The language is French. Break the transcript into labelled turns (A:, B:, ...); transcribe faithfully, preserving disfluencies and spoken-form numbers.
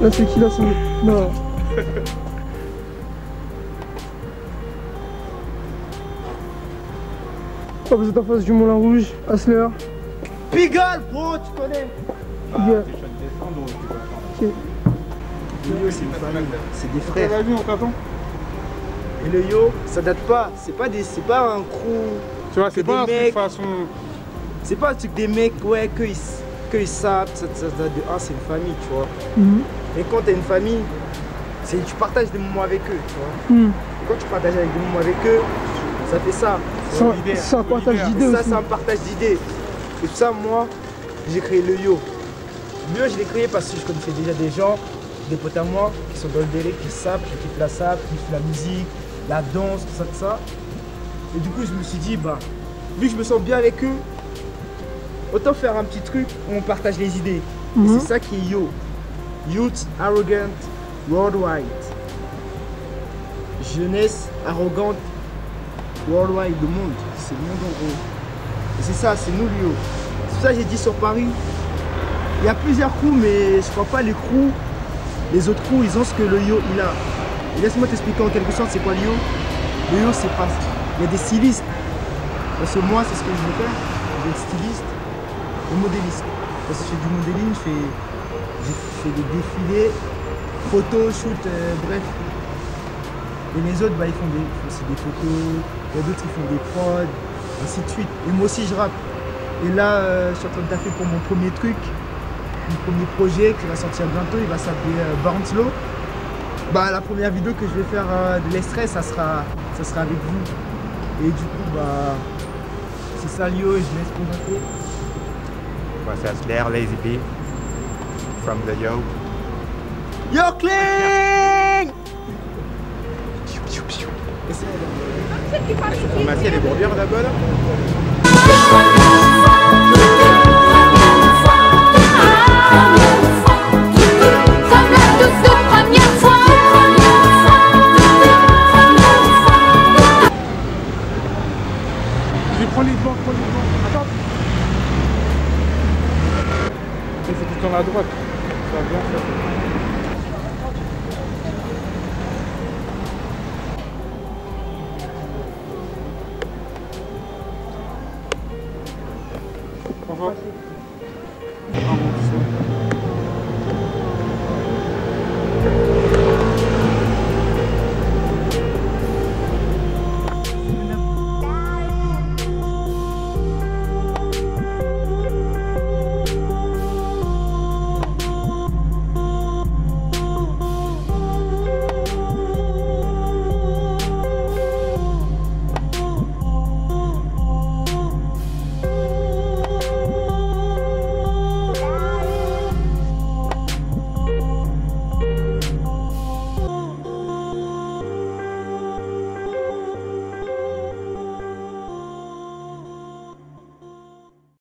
A: Là c'est qui là? C'est... Non. Oh, vous êtes en face du Moulin Rouge, Hasler.
B: Pigalle, bro, tu connais.
C: Ah,
A: Yeah.
C: t'es chaud de descendre ou tu vas attendre?
A: Ok.
B: Le yo, c'est une famille, c'est des
C: T'as
B: frères.
C: la vie, on t'attend.
B: Et le yo, ça date pas. C'est pas des, c'est pas un crew.
C: Tu vois, c'est
B: que
C: pas un
B: des
C: truc
B: mecs.
C: façon.
B: C'est pas un truc des mecs, ouais, que ils, que ils savent. Ça, ça date de un, c'est une famille, tu vois.
A: Mhm.
B: Et quand t'as une famille, c'est tu partages des moments avec eux, tu vois.
A: Mhm.
B: Et quand tu partages avec des moments avec eux, ça fait ça.
A: C'est un- c'est un partage d'idées
B: Ça,
A: aussi.
B: c'est un partage d'idées. Et tout ça, moi, j'ai créé le yo. Le yo, je l'ai créé parce que je connaissais déjà des gens, des potes à moi, qui sont dans le délai, qui savent, qui kiffent la sap, qui kiffent la musique, la danse, tout ça, tout ça. Et du coup, je me suis dit, bah, vu que je me sens bien avec eux, autant faire un petit truc où on partage les idées.
A: Mhm.
B: Et c'est ça qui est yo. Youth Arrogant Worldwide. Jeunesse arrogante worldwide, le monde. C'est le monde en gros. Et c'est ça, c'est nous le yo. C'est pour ça que j'ai dit sur Paris, il y a plusieurs crews, mais je crois pas les crews, les autres crews, ils ont ce que le yo il a. Et laisse-moi t'expliquer en quelque sorte c'est quoi le yo. Le yo c'est pas. Il y a des stylistes. Parce que moi c'est ce que je veux faire. Je vais être styliste et modéliste. Parce que je fais du modeling, je fais, je fais des défilés, photos, shoot, euh, bref. Et les autres bah ils font des, aussi des photos, il y a d'autres qui font des prods, ainsi de suite. Et moi aussi je rappe. Et là euh, je suis en train de taffer pour mon premier truc, mon premier projet qui va sortir bientôt, il va s'appeler euh, Born Slow. Bah la première vidéo que je vais faire euh, de l'extrait, ça sera, ça sera avec vous. Et du coup bah c'est ça Lio et je laisse présenter.
C: Moi, c'est Hasler, Lazy B. From the Yo.
B: Yo Cling.
C: On m'a dit, elle est bourbière là-bas là.
D: Comme la toute toute première fois.
A: Je vais prendre les devants, prends les devants. Attends.
C: Il faut que tu tournes à droite. Ça va bien faire. Au revoir.